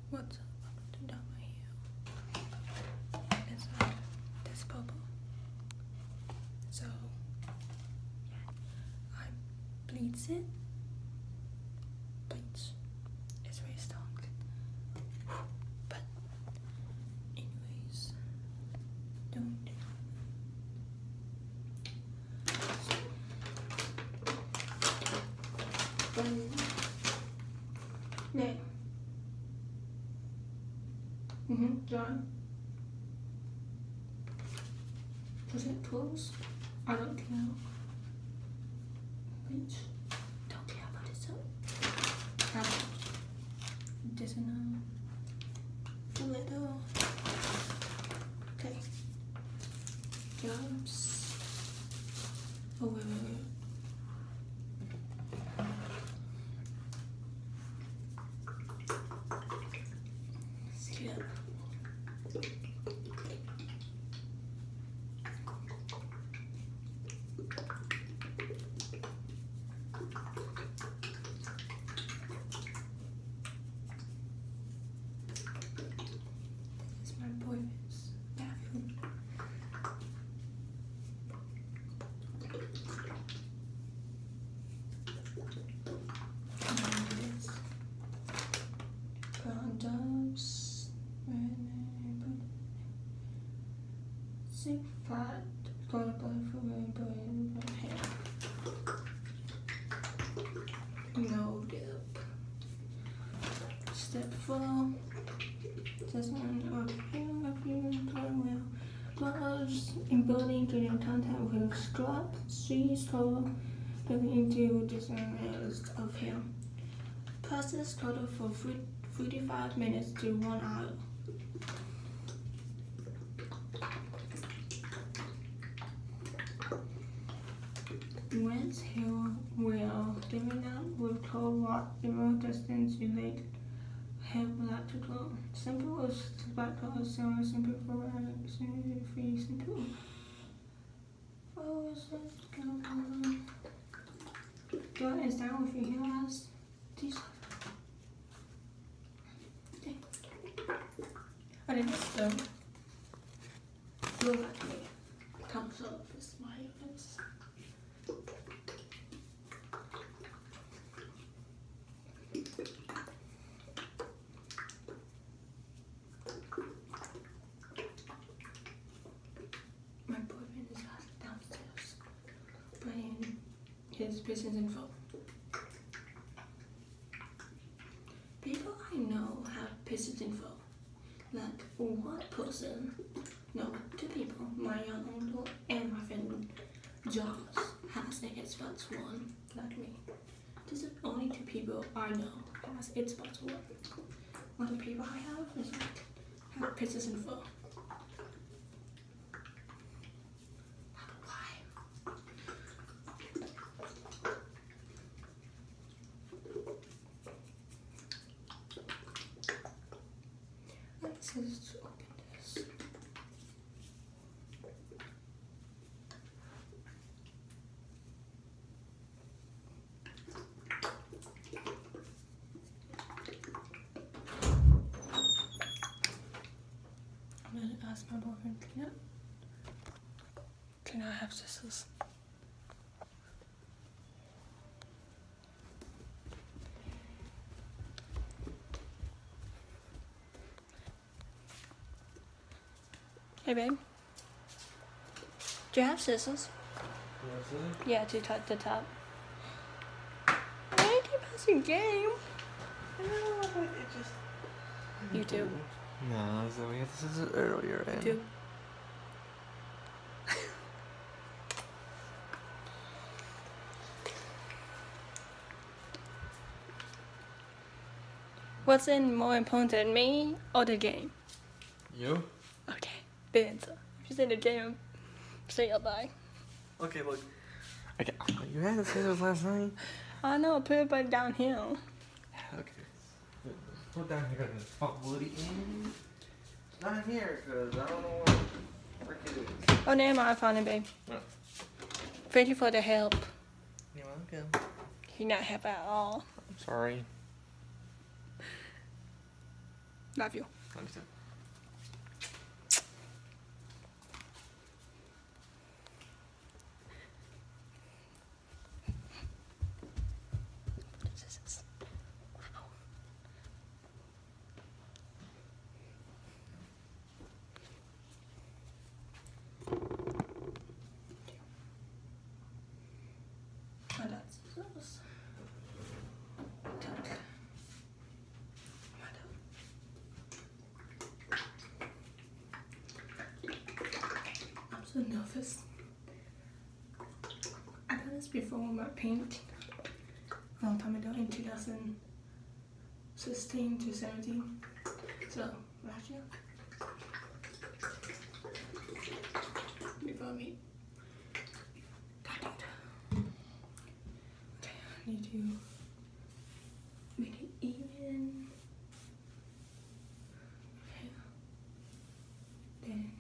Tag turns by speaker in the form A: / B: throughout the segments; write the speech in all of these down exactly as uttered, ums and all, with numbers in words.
A: What's up? I'm going to down my heel. It's uh, this purple. So I bleach it. Bleach. It's very strong. But anyways, don't do so, now. Mm-hmm, John. Was it close? I don't care. Bitch. Don't care about it, so. Now, just enough. A little. Okay. Jumps. Oh, wait, wait, wait. Skip. This is my boyfriend's bathroom. And this. Brown doves. Six flat. Got a for rainbow and hair. No dip. Step four. Just one up here, up here, turn well. Gloves in building to your contact with strap, streets, total, looking into design areas of here. Process total for forty-five minutes to one hour. Rinse hair well, leaving out with cold water, zero distance related. Hair black to glow. Simple as black color, similar simple for free simple. Oh, what is that with your hair eyes? These. Okay. I didn't still look like me. Comes up with my face. My boyfriend is downstairs playing his business info. People I know have business info. Like one person, no, two people, my young uncle and my friend Josh has an Xbox One, like me. These are only two people I know has Xbox One. Other people I have is like have business info. Let's just open this. I'm gonna ask my boyfriend, can I, can I have scissors? Hey babe, do you have scissors? Yeah, to cut the top. Why do you pass your game?
B: No, but it just...
A: You do.
B: No, so we had the scissors earlier.
A: You do. What's in more important, me or the game?
B: You?
A: Okay, the answer. If you say the game, say goodbye.
B: Okay, look. Okay, you had the scissors last night?
A: I know, I put it back down here.
B: Okay. Put down here and fuck Woody in. Not here, because I don't know what frick it is.
A: Oh, never mind, I found it, babe.
B: No.
A: Thank you for the help.
B: You're welcome.
A: You not help at all.
B: I'm sorry.
A: Love you.
B: Love you too.
A: My dad's scissors. Tuck. My dad. I'm so nervous. I done this before with my paint a long time ago in two thousand sixteen to seventeen. So last year. Before I meet. Okay, I need to make it even. Okay. Then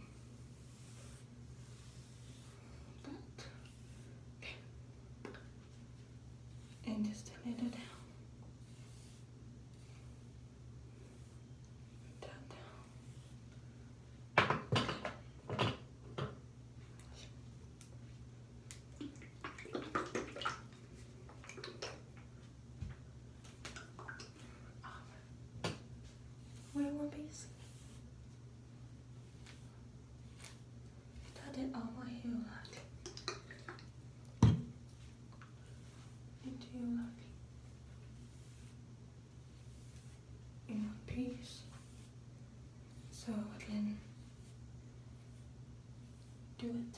A: that. Okay. And just turn it down. Down, down. What in one piece? That did all my hair like into like in one piece, so I can do it.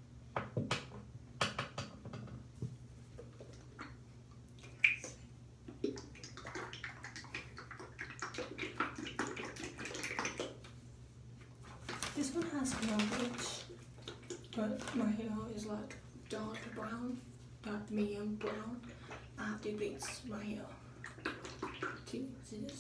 A: This one has no bleach, but my hair is like dark brown, dark medium brown. I have to bleach my hair too. See this?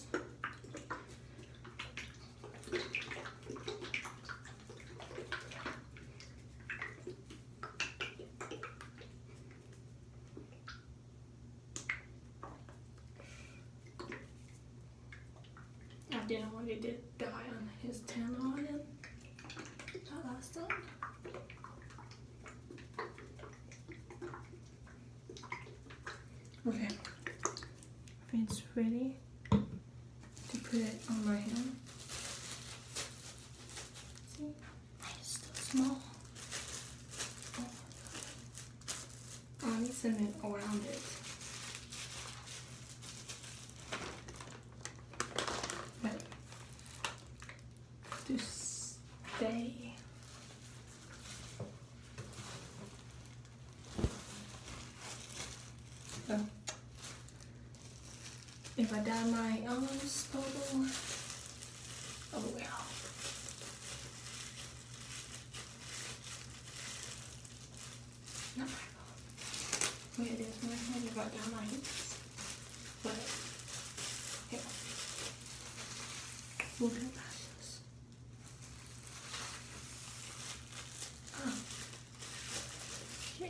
A: I didn't want it to dye on his tan line. That last time. Okay, I think it's ready to put it on my hand. See, it's still small. Oh. I need cement around it. But to stay. So, if I dye my arms total, oh well. Not my fault. Wait, it is my head if I dye my hips. But, yeah. We'll get past this. Oh. Shit.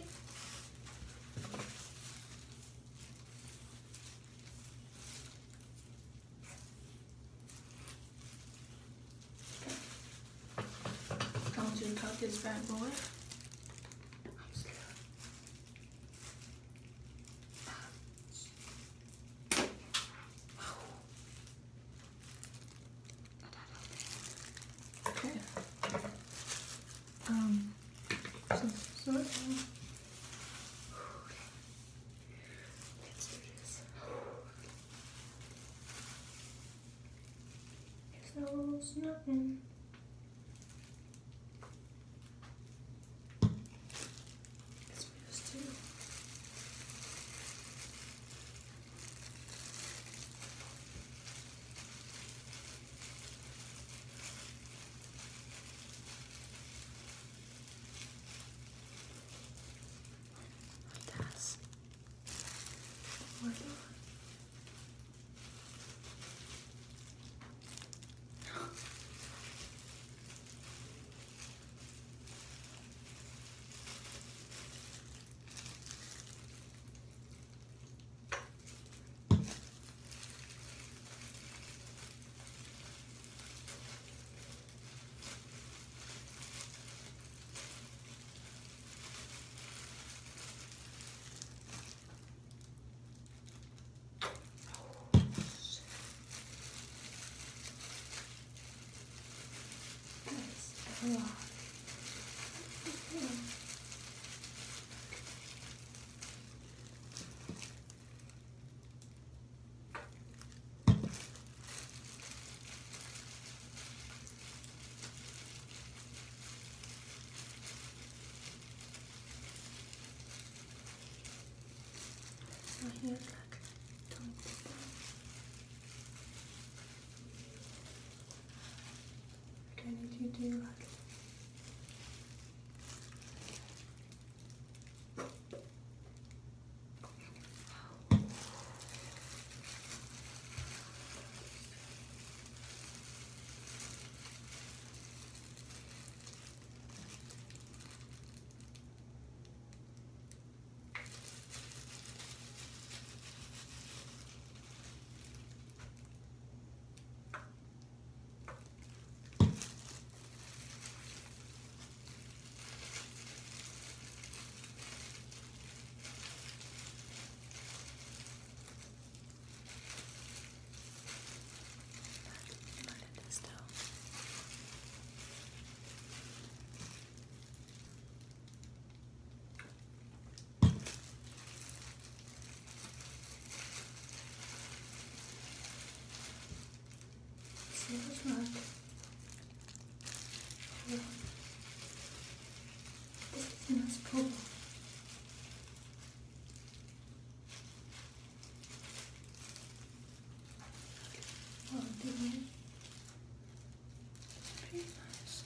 A: Going to cut this bad boy. I'm scared. Okay. Um. So, so um, let's do this. It's almost nothing. It's just two. That's what I do. lot. So here's like twenty people. Okay, did you do like look at this though. See what's like. Yeah. This is a nice pool. Oh, didn't it? It's pretty nice.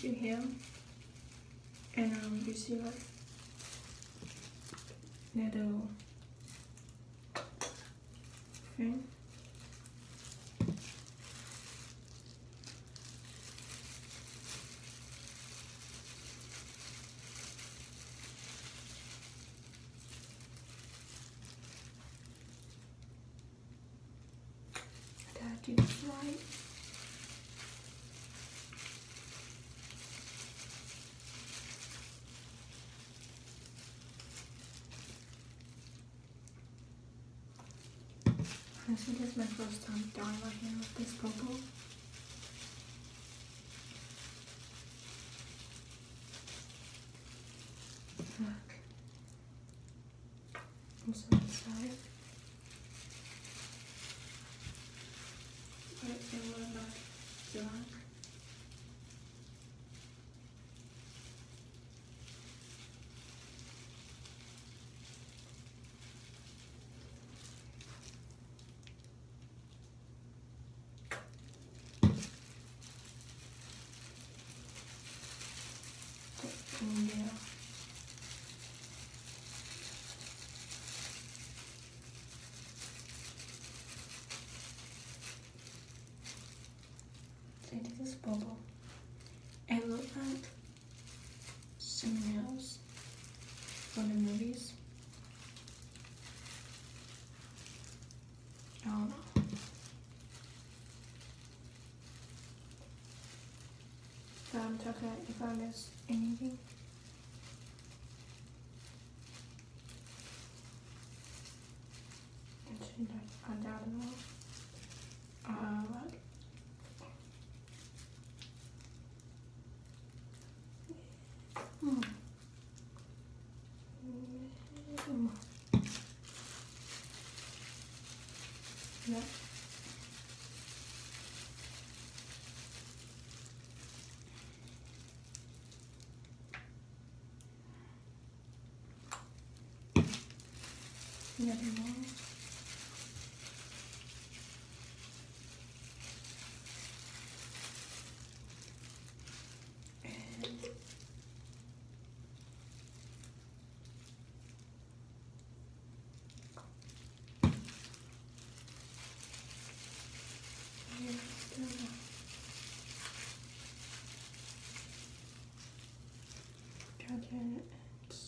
A: your hair, and um, you see like little thing. That do this right. Honestly, this is my first time dyeing my hair with this purple. Look. I'm so excited. What, and what about black? Yeah. See, this is bubble. It looks like something else from the movies. I don't know. If I'm talking, if I miss anything. Like I doubt it all. Uh, like, hmm. Hmm. Yeah. Nothing more. Judging it's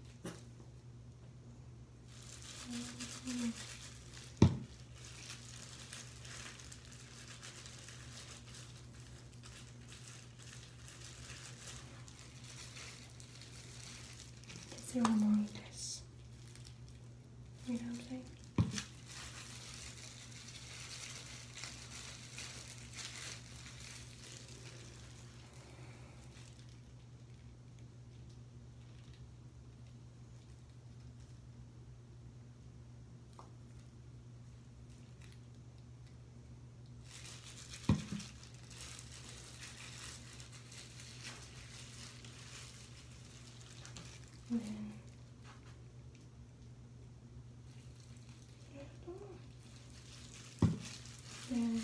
A: um, zero more of this. You know what I'm saying? And then, yeah, I don't know. Then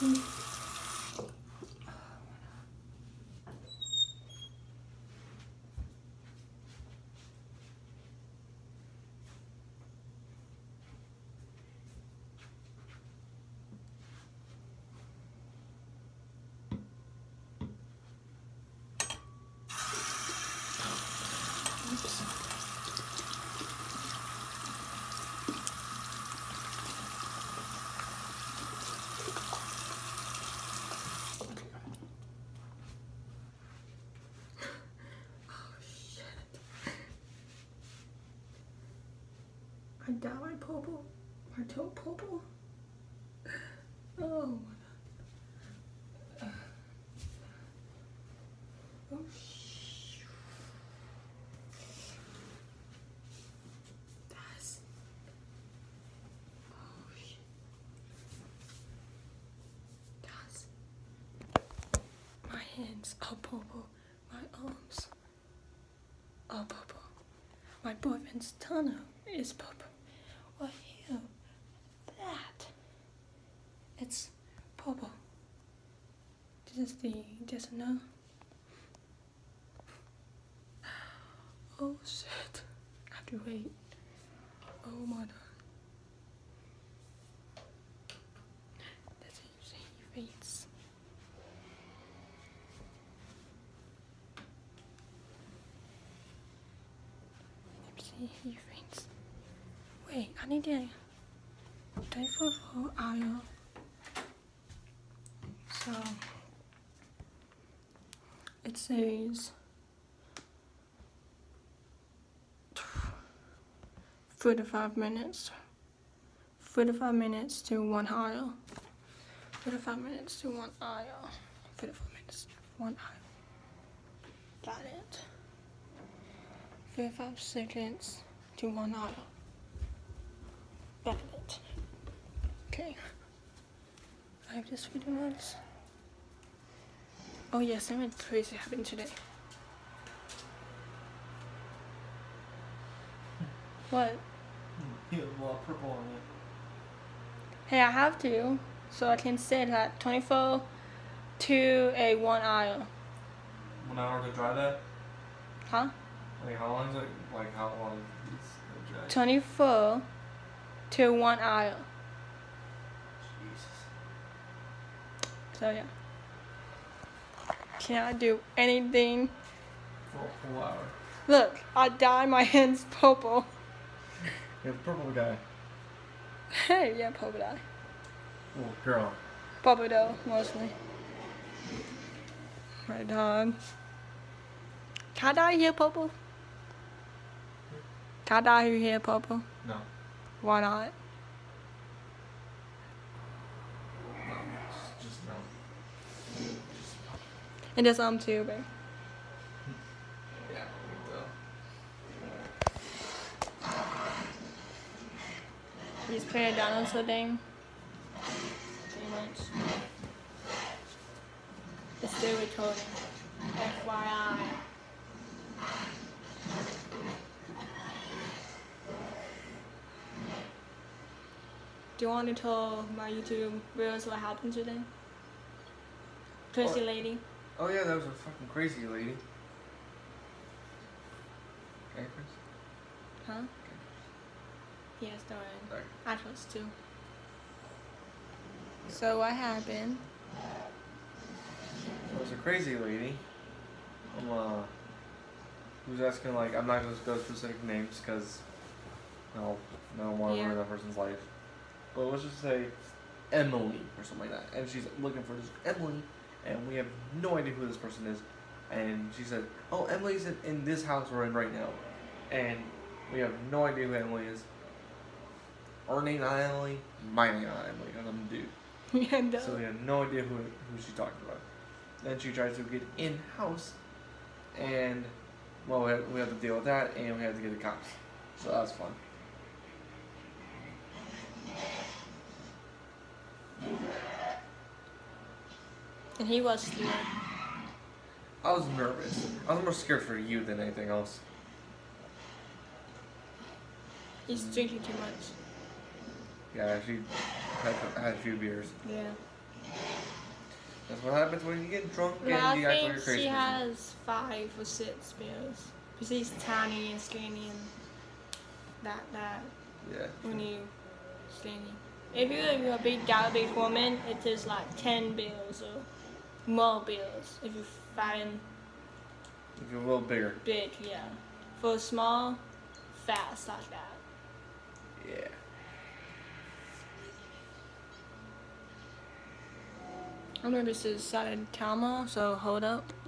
A: I got my purple, my toe purple. Oh my god. Oh shit. That's. Oh shit. That's. My hands are purple. My arms are purple. My boyfriend's tunnel is purple. What hell? That. It's purple. This is the just no. Oh shit. I have to wait. Oh my god. That's it. Your face. Let me see your face. Wait, I need to twenty-four for aisle. So it says forty-five minutes. forty-five minutes to one aisle. forty-five minutes to one aisle. forty-five minutes to one aisle. Got it. forty-five seconds to one aisle. Got it. Okay. I have this video notes. Oh yeah, something crazy happened today. What?
B: You have a lot of purple on you.
A: Hey, I have to, so I can say that twenty-four to a one aisle.
B: One hour to dry that?
A: Huh?
B: Like how long is it? Like how long is the dry?
A: twenty-four to one aisle.
B: Jesus.
A: So yeah. Cannot do anything.
B: For a full hour.
A: Look, I dyed my hands purple.
B: You're the purple guy.
A: Hey, yeah, purple dye.
B: Oh, girl.
A: Purple though, mostly. Right on. Can I dye your hair purple? Can I dye your hair purple?
B: No.
A: Why not?
B: No. Just, just no. Just no.
A: And this arm too, babe.
B: Yeah,
A: He's playing dinosaur thing. Pretty much. It's still recording. F Y I. Do you want to tell my YouTube viewers what happened today? Crazy
B: What?
A: lady.
B: Oh yeah, that was a fucking crazy lady. Okay, Chris?
A: Huh?
B: Okay.
A: Yes, darling.
B: Sorry.
A: I was too. So what happened?
B: It was a crazy lady. Um, uh, who was asking, like, I'm not going to go specific names because no, I don't want to
A: Yeah.
B: ruin that person's life. But let's just say Emily or something like that. And she's looking for this Emily, and we have no idea who this person is. And she said, oh, Emily's in, in this house we're in right now. And we have no idea who Emily is. Her name not Emily, my name not Emily, because I'm a dude.
A: Yeah, no.
B: So we have no idea who, who she's talking about. Then she tries to get in-house, and, well, we have, we have to deal with that, and we have to get the cops. So that was fun.
A: And he was scared.
B: I was nervous. I was more scared for you than anything else.
A: He's drinking too much.
B: Yeah, she had, had a few beers.
A: Yeah.
B: That's what happens when you get drunk
C: But
B: and
C: I
B: you act like
C: think
B: a crazy
C: she
B: person.
C: has five or six bills. Because she's tiny and skinny and that that
B: Yeah.
C: when you skinny. If you're, if you're a big diabetic woman, it is like ten bills or more bills. If you're fat and
B: If you're a little bigger.
C: big, yeah. For small, fast like that.
B: Yeah.
C: I know this is Silent Calmo, so hold up.